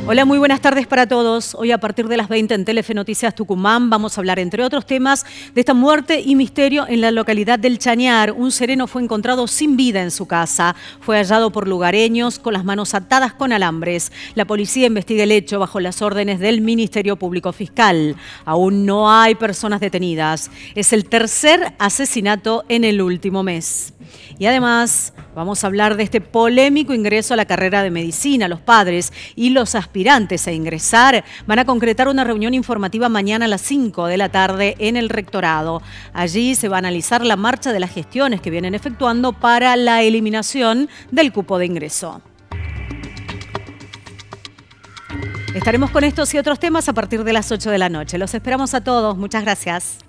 Hola, muy buenas tardes para todos. Hoy a partir de las 20 en Telefe Noticias Tucumán vamos a hablar, entre otros temas, de esta muerte y misterio en la localidad del Chañar. Un sereno fue encontrado sin vida en su casa. Fue hallado por lugareños con las manos atadas con alambres. La policía investiga el hecho bajo las órdenes del Ministerio Público Fiscal. Aún no hay personas detenidas. Es el tercer asesinato en el último mes. Y además vamos a hablar de este polémico ingreso a la carrera de medicina. Los padres y los aspirantes a ingresar van a concretar una reunión informativa mañana a las 5 de la tarde en el rectorado. Allí se va a analizar la marcha de las gestiones que vienen efectuando para la eliminación del cupo de ingreso. Estaremos con estos y otros temas a partir de las 8 de la noche. Los esperamos a todos. Muchas gracias.